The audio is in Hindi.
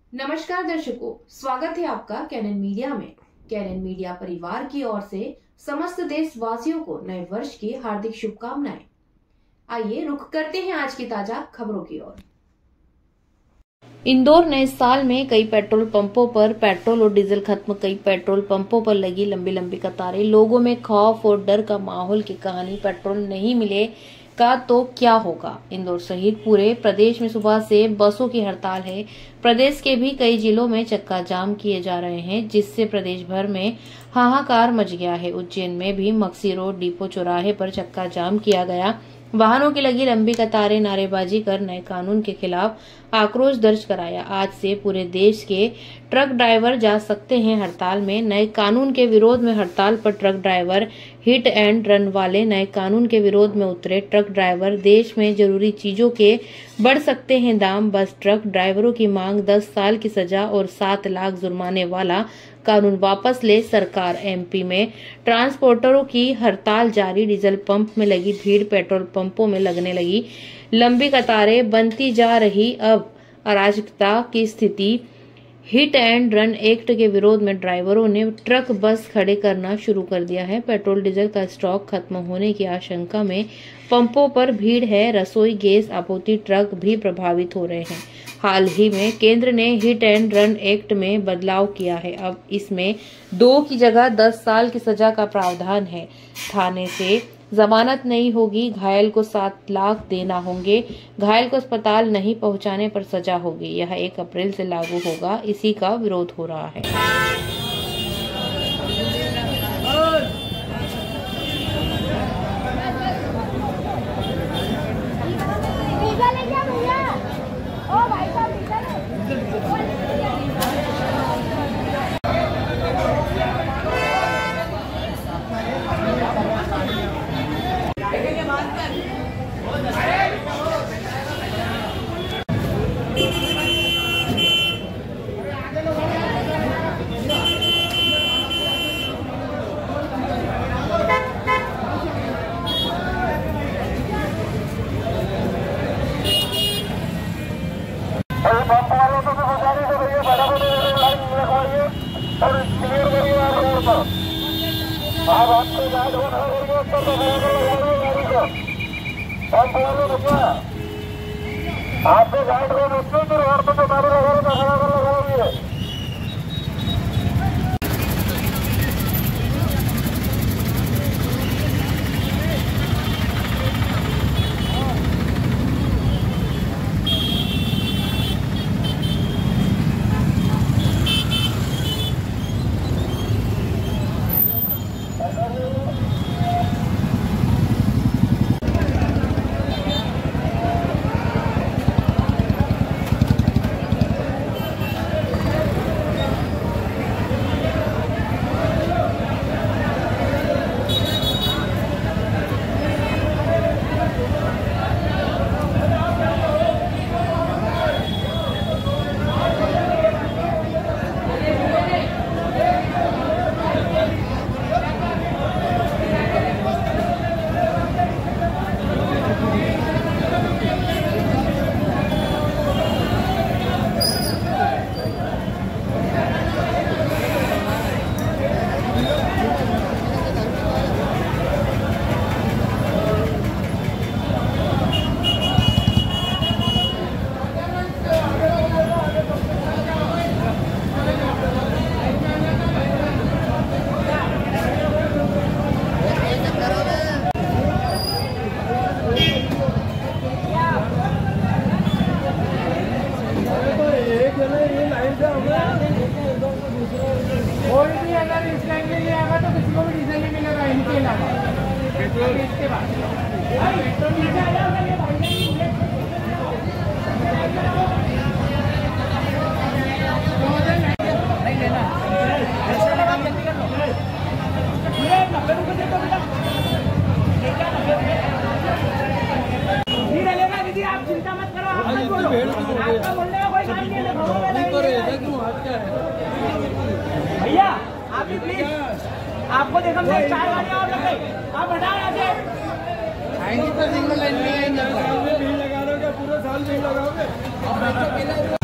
नमस्कार दर्शकों, स्वागत है आपका कैनन मीडिया में। कैनन मीडिया परिवार की ओर से समस्त देशवासियों को नए वर्ष की हार्दिक शुभकामनाएं। आइए रुख करते हैं आज की ताजा खबरों की ओर। इंदौर नए साल में कई पेट्रोल पंपों पर पेट्रोल और डीजल खत्म। कई पेट्रोल पंपों पर लगी लंबी लंबी कतारें। लोगों में खौफ और डर का माहौल की कहानी। पेट्रोल नहीं मिले का तो क्या होगा। इंदौर सहित पूरे प्रदेश में सुबह से बसों की हड़ताल है। प्रदेश के भी कई जिलों में चक्का जाम किए जा रहे हैं, जिससे प्रदेश भर में हाहाकार मच गया है। उज्जैन में भी मक्सी रोड डिपो चौराहे पर चक्का जाम किया गया। वाहनों की लगी लंबी कतारें, नारेबाजी कर नए कानून के खिलाफ आक्रोश दर्ज कराया। आज से पूरे देश के ट्रक ड्राइवर जा सकते हैं हड़ताल में। नए कानून के विरोध में हड़ताल पर truck driver, hit and run वाले नए कानून के विरोध में उतरे। ट्रक ड्राइवर, देश में जरूरी चीजों के बढ़ सकते हैं दाम। बस ट्रक ड्राइवरों की मांग 10 साल की सजा और 7 लाख जुर्माने वाला कानून वापस ले सरकार। एमपी में ट्रांसपोर्टरों की हड़ताल जारी। डीजल पंप में लगी भीड़, पेट्रोल पंपों में लगने लगी लंबी कतारें, बनती जा रही अब अराजकता की स्थिति। हिट एंड रन एक्ट के विरोध में ड्राइवरों ने ट्रक बस खड़े करना शुरू कर दिया है। पेट्रोल डीजल का स्टॉक खत्म होने की आशंका में पंपों पर भीड़ है। रसोई गैस आपूर्ति ट्रक भी प्रभावित हो रहे हैं। हाल ही में केंद्र ने हिट एंड रन एक्ट में बदलाव किया है। अब इसमें 2 की जगह 10 साल की सजा का प्रावधान है। थाने से जमानत नहीं होगी। घायल को 7 लाख देना होंगे। घायल को अस्पताल नहीं पहुंचाने पर सजा होगी। यह 1 अप्रैल से लागू होगा। इसी का विरोध हो रहा है। पंप वालों को भी बचाने से भैया फटाफट लाइन लगवाइए और क्लियर करिए आप रोड पर। आप आपको गाइड होना करिए, उसको तो लगवाइए गाड़ी को। पंप वालों भैया आपको गाइड को उसमें फिर रोड पर तो गाड़ी लगाने का खड़ा कर लगाइए। कोई भी अगर इस लाइन में नहीं आएगा तो किसी को भी डीजल नहीं मिलेगा इनके अलावा। पेट्रोल इसके बाद पेट्रोल नीचे आ जाओ दीदी, आप चिंता मत करो। आपका बोलने का कोई काम नहीं है। भैया आप भी प्लीज, आपको देखो 4 गाड़ियाँ और लग गई, आप हटाओ यहाँ से। आएंगे तो सिंगल लाइन में लगा दोगे, पूरा साल नहीं लगाओगे।